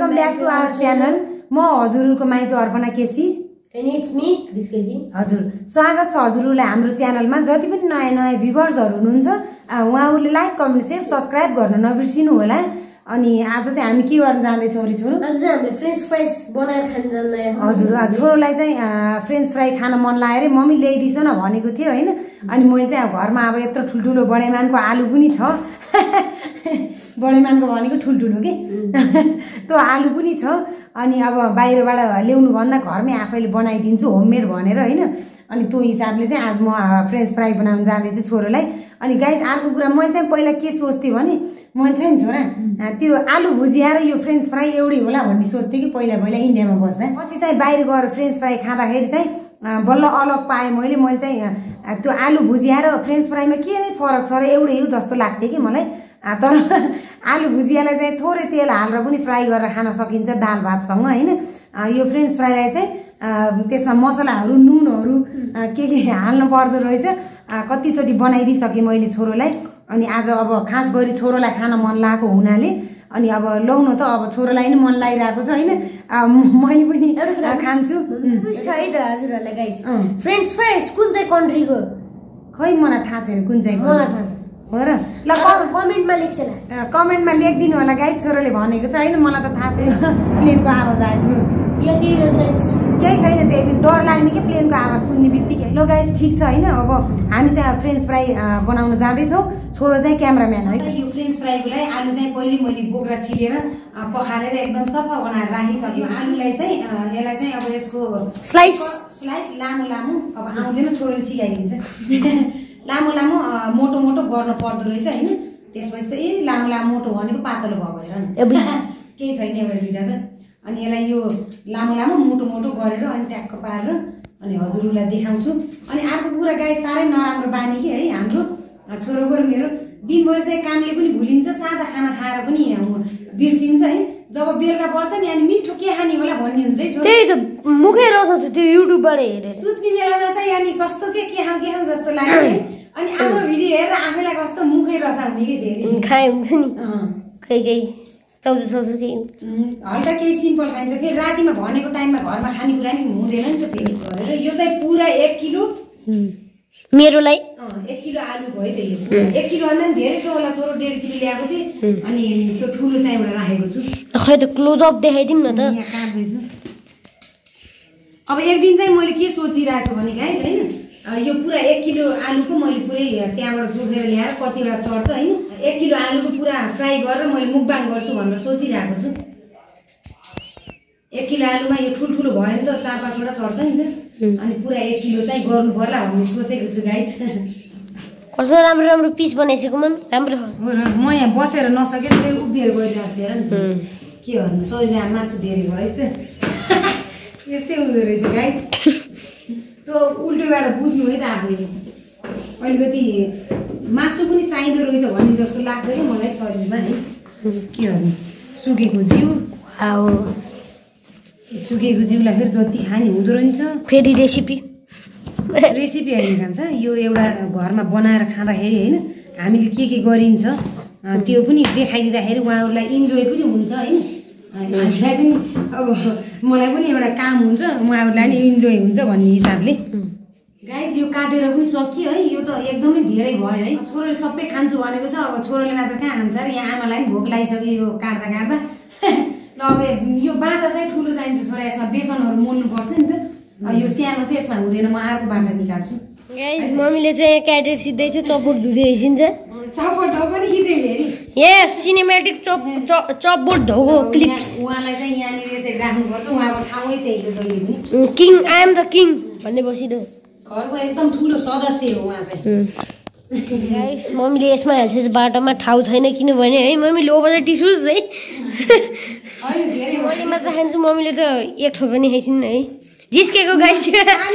Welcome back to our channel. म हजुरहरुको Maiju Arpana KC and it's me KC. हजुर स्वागत छ हजुरहरुलाई हाम्रो च्यानलमा। जति पनि नयाँ भ्युअर्सहरु हुनुहुन्छ उहाँहरुले लाइक कमेन्ट शेयर सब्स्क्राइब गर्न नबिर्सिनु होला। अनि आज चाहिँ हामी के गर्न जाँदै छौं रे छोरो? आज चाहिँ हामीले फ्रेन्च फ्राइज बनाएर खान जाँदै। हजुर छोरोलाई चाहिँ फ्रेन्च फ्राई खान मन लाग्यो रे, मम्मी ल्याइदिस न भनेको थियो हैन। अनि मैले चाहिँ घरमा अब यत्रो ठुलठुलो बडेमानको आलु पनि छ बडेमानको भनेको ठुलठुलो के त्यो आलु पनि छ। अनि अब बाहिरबाट ल्याउनु भन्दा घरमै आफैले बनाइदिन्छु होममेड भनेर हैन। अनि त्यो हिसाबले चाहिँ आज म फ्रेन्च फ्राई बनाउन जाँदैछु छोरोलाई। अनि गाइस अर्को कुरा मैले चाहिँ पहिला के सोच्थे भने मैले चाहिँ छोरा त्यो आलु भुजिया र यो फ्रेन्च फ्राई एउटै होला भन्ने सोच्थे कि पहिला इन्डियामा बस्दा। पछि चाहिँ बाहिर गएर फ्रेन्च फ्राई खाँदाखेरि चाहिँ बल्ल अलग पाएँ मैले चाहिँ त्यो आलु भुजिया र फ्रेन्च फ्राईमा के नै फरक छ र एउटै हो जस्तो लाग्थ्यो कि मलाई। तर आलु भुजियालाई चाहिँ थोरै तेल हालेर पनि फ्राई गरेर खान सकिन्छ दाल भातसँग हैन। यो फ्रेन्च फ्राईलाई चाहिँ त्यसमा मसलाहरू नुनहरू के हाल्नु पर्दो रहेछ। कतिचोटि बनाइदिइसकेँ मैले छोरोलाई। अनि आज अब खास गरी छोरोलाई खान मन लागेको हुनाले अनि अब लौन त अब छोरोलाई नि मन लागिरहेको छ हैन। मैले पनि खान्छु। सही त हजुरहरुलाई गाइस। फ्रेन्च फ्राइज कुन चाहिँ कन्ट्रीको खै मलाई थाहा छैन कुन चाहिँ। मलाई थाहा छ हो र। ल कमेन्टमा लेख्छ ल, कमेन्टमा लेखिदिनु होला गाइस। छोरोले भनेको छ हैन, मलाई त थाहा छैन। प्लेनको आवाज आयो छोरो। केही छैन, त्यही पनि डर लाग्ने कि प्लेनको आवाज सुन्ने बित्तिकै। ल गाइस ठिक छ हैन। अब हामी चाहिँ फ्रेन्च फ्राई बनाउन जाँदैछौँ। छोरो चाहिँ क्यामेराम्यान है। यो फ्रेन्च फ्राईको लागि आलु चाहिँ पहिले मैले बोक्रा छिलेर पखालेर एकदम सफा बनाएर राखिसक्यो। आलुलाई चाहिँ यसलाई चाहिँ अब यसको स्लाइस लामो लामो अब आउँदैन, छोरोले सिकाइदिन्छ। लामो लामो मोटो मोटो गर्न पर्दो रहेछ हैन। त्यसपछि त लामो लामो मोटो भनेको पातलो भयो भएर केही छैन एउटा दुईटा त। अनि यसलाई यो लामो लामो मोटो मोटो गरेर अनि ट्याक्क पारेर अनि हजुरहरूलाई देखाउँछु। अनि अर्को कुरा गाई साह्रै नराम्रो बानी कि है हाम्रो छोरोको र मेरो। दिनभरि चाहिँ कामले पनि भुलिन्छ, सादा खाना खाएर पनि बिर्सिन्छ है। जब बेलुका पर्छ नि अनि मिठो के खाने होला भन्ने हुन्छ है। त्यही त मुखै रस त्यो युट्युबबाट हेरेर सुत्ने बेलामा चाहिँ अनि कस्तो के खाउँ जस्तो लाग्यो। अनि आफ्नो भिडियो हेरेर आफैलाई कस्तो मुखै रसाउने कि फेरि खाए हुन्छ नि केही चाउचु केही हल्का केही सिम्पल खाइन्छ। फेरि रातिमा भनेको टाइममा घरमा खानेकुरा नि हुँदैन नि त फेरि गरेर। यो चाहिँ पुरा 1 किलो मेरोलाई 1 किलो आलु भयो त। यो 1 किलो भन्दा नि धेरै छ होला, छोरो 1.5 किलो ल्याएको थिएँ। अनि त्यो ठुलो चाहिँ एउटा राखेको छु। खै त क्लोजअप देखाइदिउँ न त। यहाँ काट्दैछु। अब एक दिन चाहिँ मैले के सोचिरहेको छु भने गाइस हैन, यो पुरा 1 किलो आलुको मैले पुरै त्यहाँबाट जोखेर ल्याएर कतिवटा चढ्छ हैन। 1 किलो आलुको पुरा फ्राई गरेर मैले मुकबाङ गर्छु भनेर सोचिरहेको छु। 1 किलो आलुमा यो ठुल्ठुलो भयो नि त 4-5 वटा चढ्छ नि त। अनि पुरा 1 किलो चाहिँ गर्नु पर्ला भन्ने सोचेको छु गाइस। कस्तो राम्रो राम्रो पिस बनाइसकेको मम्मी राम्रो हो। म यहाँ बसेर नसकेर फेरि उभिएर गइरहेको छु हेर नि। के गर्नु शरीरमा मासु धेरै भयो यस्तो यस्तै हुँदो रहेछ गाइस। त्यो उल्टोबाट बुझ्नु है त आफूले। अलिकति मासु पनि चाहिँदो रहेछ भन्ने जस्तो लाग्छ कि मलाई शरीरमा है। के गर्नु सुकेको जिउ सुकेको जिउलाई फेरि जति खाने हुँदो रहेछ। फेरि रेसिपी होइन खान्छ यो एउटा घरमा बनाएर खाँदाखेरि होइन हामीले के गरिन्छ त्यो पनि देखाइदिँदाखेरि उहाँहरूलाई इन्जोय पनि हुन्छ होइन। हामीलाई पनि अब मलाई पनि एउटा काम हुन्छ, उहाँहरूलाई पनि इन्जोय हुन्छ भन्ने हिसाबले। गाइस यो काटेर पनि सकियो है। यो त एकदमै धेरै भयो है। छोरोले सबै खान्छु भनेको छ। अब छोरोले मात्र कहाँ खान्छ र यहाँ आमालाई पनि भोक लागिसक्यो यो काट्दा। ल अब यो बाटा चाहिँ ठुलो चाहिन्छ छोरा, यसमा बेसनहरू मोल्नु पर्छ नि त। यो सानो चाहिँ यसमा हुँदैन, म अर्को बाटा निकाल्छु। गाइस मम्मीले चाहिँ क्याटेर सिधै चाहिँ चपबोर्ड धुँदै हिँड्छ। चपबोर्ड धोको नि खिच्यो फेरि। यस सिनेमेटिक चपबोर्ड धोको क्लिप्स। उहाँलाई चाहिँ यहाँनिर यसरी राख्नुपर्छ। उहाँको ठाउँै त्यही हो जहिले पनि। King I am the king भन्ने बसिदो। घरको एकदम ठुलो सदस्य हो उहाँ चाहिँ। गाइस मम्मीले यसमा हाल्छ बाटोमा ठाउँ छैन किनभने है मम्मी लोबाट टिसुस है। मैले मात्र खान्छु, मम्मीले त एक थोक पनि खाइसिन् है। जिस्केको गाइस।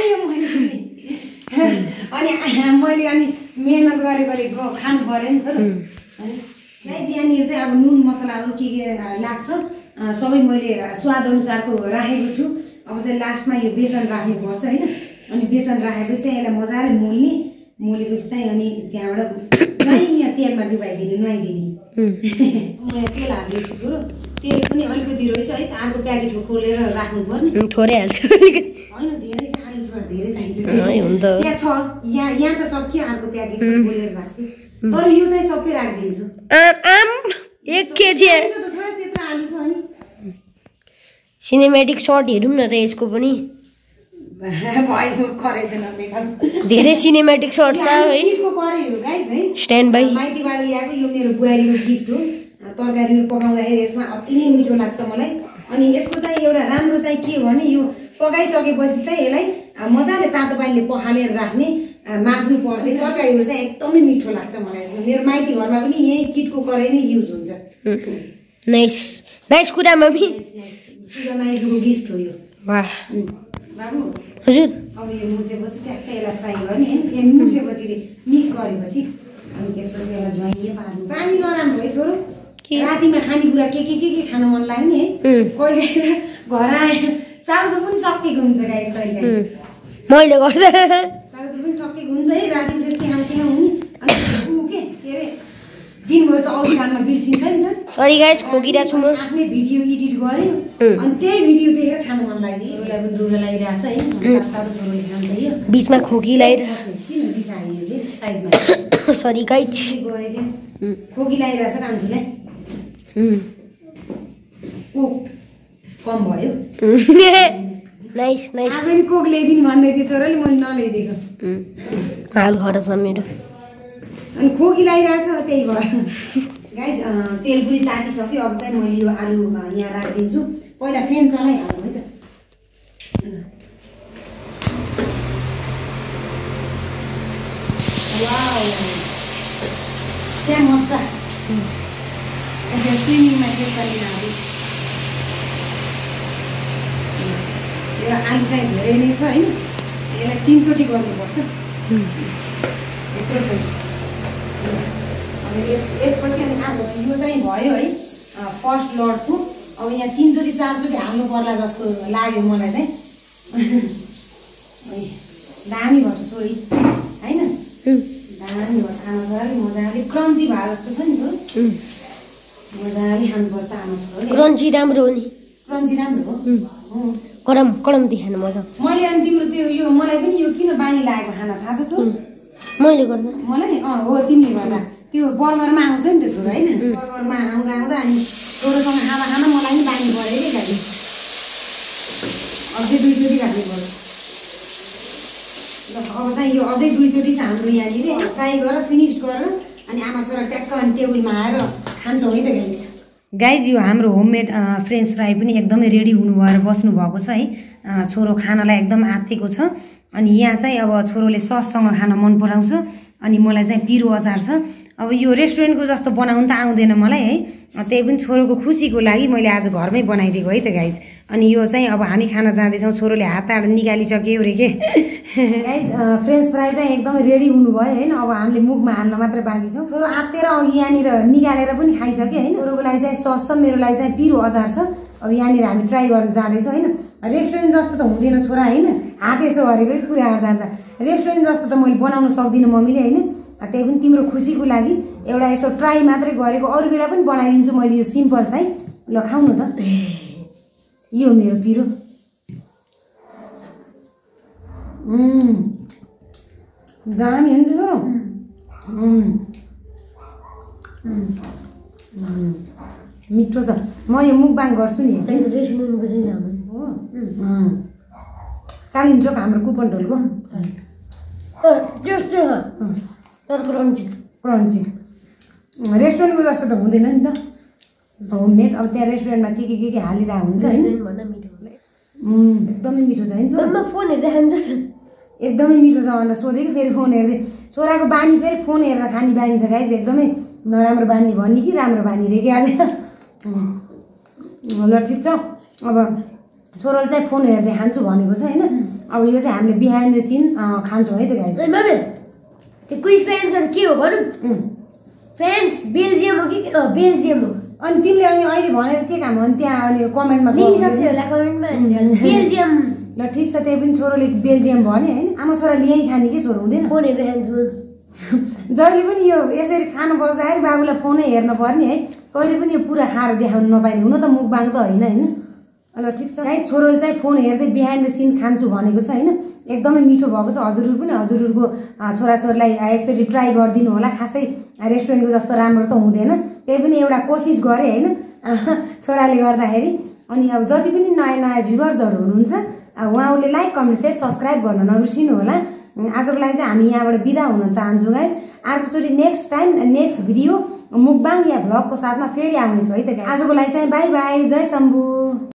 अनि मैले अनि मेहनत गरेकोले खानु पर्यो नि छोरो। गाइस यहाँनिर चाहिँ अब नुन मसलाहरू के लाग्छ सबै मैले स्वाद अनुसारको राखेको छु। अब चाहिँ लास्टमा यो बेसन राख्नुपर्छ हैन। अनि बेसन राखेपछि चाहिँ यसलाई मजाले मोलेपछि चाहिँ अनि त्यहाँबाट यहाँ तेलमा डुबाइदिने नुहाइदिने। म यहाँ तेल हाल्दैछु छोरो। तेल पनि अलिकति रहेछ है अर्को प्याकेटको खोलेर राख्नु पर्ने थोरै हाल्छु अलिकति हैन धेरै चाहिँ आलु छोरा धेरै चाहिन्छ हुन्छ यहाँ छ यहाँ त सकियो अर्को प्याकेट खोलेर राख्छु तर यो चाहिँ सबै राखिदिन्छु आम 1 केजी त्यत्रो आलु छ नि सिनेमेटिक शट हेरौँ न त यसको पनि भयो कराइदैन मेकअप धेरै सिनेमेटिक शट छ है गिफ्टको करे हो गाइस है स्ट्यान्ड बाइ माइतीबाट ल्याएको यो मेरो बुहारीको गिफ्ट हो तरकारीहरु पकाउँदाखेरि यसमा अति नै मिठो लाग्छ मलाई अनि यसको चाहिँ एउटा राम्रो चाहिँ के भने यो पकाइसकेपछि चाहिँ यसलाई मजाले तातो पानीले पखालेर राख्ने माज्नु पर्दैन तरकारीहरु चाहिँ एकदमै मिठो लाग्छ मलाई यसमा मेरो माइती घरमा पनि यही किटको कराई नै युज हुन्छ नाइस नाइस कुरा मम्मी FoodieMaijuको गिफ्ट हो यो वाह बाबु हजुर अब यो मुसेपछि ट्याक्कै यसलाई फ्राई गर्ने हैन यो मुसेपछि मिक्स गरेपछि अनि त्यसपछि यसलाई ज्वाइए पार्नु पानी नराम्रो है छोरो रातिमा खानेकुरा के खान मन लाग्ने है कहिले घर आए चाउजो पनि सकिएको हुन्छ गाइस कहिले मैले गर्दा चाउजो पनि सकिएको हुन्छ है राति उठेर के खानु हुने अनि के अरे दिनभर त अरू काममा बिर्सिन्छ नि त सरी गाइस खोकिरहेको छु म आफ्नै भिडियो एडिट गरे अनि त्यही भिडियो देखेर खान मन लाग्यो एउटा पनि रुगा लागिरहेछ है तातो छोरोले खान्छ यो बीचमा खोकी लागिरहेछ किन रिसायो यो साइडमा सरी गाइस गयो के खोकी लागिरहेछ कान्छुलाई कोक कम भयो नाइस नाइस आज नि कोक ल्याइदिनु भन्दै थियो छोराले मैले नल्याइदिएको हाल खराब छ मेरो अनि खोकी लागिरहेछ त्यही भयो गाइस तेल पनि तातिसक्यो अब चाहिँ मैले यो आलु यहाँ राखिदिन्छु पहिला फ्यान चलाइहाल्नु है त वाउ क्या मजा स्विमिङमा चाहिँ चलिरहेको यो आलु चाहिँ धेरै नै छ होइन यसलाई 3 चोटि गर्नुपर्छ यत्रो छ यसपछि अनि यो चाहिँ भयो है फर्स्ट लडको अब यहाँ 3 चोटि 4 चोटि हाल्नु पर्ला जस्तो लाग्यो मलाई चाहिँ दामी भन्छ छोरी होइन दामी भन्छ आमा छोराले मजाले क्रन्ची भए जस्तो छ नि छोरो मजाले खानुपर्छ आमा छोराले क्रन्ची राम्रो हो नि क्रन्ची राम्रो हो कडम कडम देखाउन मजा आउँछ मैले अनि तिम्रो त्यो यो मलाई पनि यो किन बानी लागेको खाना थाहा छ छोरो मैले गर्दा मलाई हो तिमीले गर्दा त्यो बर्गरमा आउँछ नि त छोरो होइन बर्गरमा आउँदा अनि छोरोसँग खाना मलाई पनि बानी पऱ्यो कि गाडी अझै 2 चोटि राख्नु पर्छ अब चाहिँ यो अझै 2 चोटि छ हाम्रो यहाँनिर फ्राई गरेर फिनिस गरेर अनि आमा छोरा ट्याक्क अनि टेबलमा आएर खान्छौँ है त गाइज यो हाम्रो होममेड फ्रेन्च फ्राई पनि एकदमै रेडी हुनु भएर बस्नु भएको छ है छोरो खानालाई एकदम आत्तिएको छ अनि यहाँ चाहिँ अब छोरोले सससँग खान मन पराउँछ अनि मलाई चाहिँ पिरो अचार छ अब यो रेस्टुरेन्टको जस्तो बनाउन त आउँदैन मलाई है त्यही पनि छोरोको खुसीको लागि मैले आज घरमै बनाइदिएको है त गाइज अनि यो चाहिँ अब हामी खाना जाँदैछौँ छोरोले हात निकालिसक्यो रे के गाइज फ्रेन्च फ्राई चाहिँ एकदमै रेडी हुनुभयो होइन अब हामीले मुखमा हाल्न मात्र बाँकी छ छोरो आत्तेर अघि यहाँनिर निकालेर पनि खाइसक्यो होइन छोरोको लागि चाहिँ सस छ मेरो लागि चाहिँ पिरो अचार छ अब यहाँनिर हामी ट्राई गर्न जाँदैछौँ होइन रेस्टुरेन्ट जस्तो त हुँदैन छोरा होइन हात यसो गरेको कुरा गर्दा रेस्टुरेन्ट जस्तो त मैले बनाउन सक्दिनँ मम्मीले होइन त्यही पनि तिम्रो खुसीको लागि एउटा यसो ट्राई मात्रै गरेको अरू बेला पनि बनाइदिन्छु मैले यो सिम्पल चाहिँ ल खाउनु त यो मेरो पिरो दामी हो नि त मिठो छ म यो मुखबाङ गर्छु नि कालिम्चोक हाम्रो कुपन ढोलको तर क्रन्ची क्रन्ची रेस्टुरेन्टको जस्तो त हुँदैन नि त होममेड अब त्यहाँ रेस्टुरेन्टमा के हालिरहेको हुन्छ होइन एकदमै मिठो छ नि छोरा फोन हेर्दै खान्छ एकदमै मिठो छ भनेर सोधेको फेरि फोन हेर्दै छोराको बानी फेरि फोन हेरेर खाने बानी छ गाइज एकदमै नराम्रो बानी भन्ने कि राम्रो बानी रे कि आज ल ठिक छ अब छोरोले चाहिँ फोन हेर्दै खान्छु भनेको छ होइन अब यो चाहिँ हामीले बिहाइन्ड द सिन खान्छौँ है त गाइज त्यो क्विजको एन्सर के हो भनौँ फ्रान्स बेल्जियम हो कि बेल्जियम हो अनि तिमीले अनि अहिले भनेर के काम हो अनि त्यहाँ अनि कमेन्टमा लेखिसक्छ होला कमेन्टमा बेल्जियम ल ठिक छ त्यही पनि छोरोले बेल्जियम भने होइन आमा छोराले यहीँ खाने के छोरो हुँदैन फोन हेर्दै खान्छु जहिले पनि यो यसरी खानु बस्दाखेरि बाबुलाई फोनै हेर्न पर्ने है कहिले पनि यो पुरा खाएर देखाउनु नपाइने हुन त मुखबाङ त होइन हैन ल ठिक छ गाइस छोरोले चाहिँ फोन हेर्दै बिहाइन्ड द सिन खान्छु भनेको छ हैन एकदमै मिठो भएको छ हजुरहरु पनि हजुरहरुको छोराछोरीलाई एकचोटी ट्राई गर्दिनु होला खासै रेस्टुरेन्टको जस्तो राम्रो त हुँदैन त्यही पनि एउटा कोसिस गरे हैन छोराले गर्दाखेरि अनि अब जति पनि नयाँ नयाँ भ्युअर्सहरु हुनुहुन्छ उहाँहरुले लाइक कमेन्ट शेयर सब्स्क्राइब गर्न नबिर्सिनु होला आजको लागि चाहिँ हामी यहाँबाट बिदा हुन चाहन्छु गाइस अर्कोचोटी next time next video mukbang या भ्लगको साथमा फेरि आउनेछु है त आजको लागि चाहिँ बाइ बाइ जय शम्भु।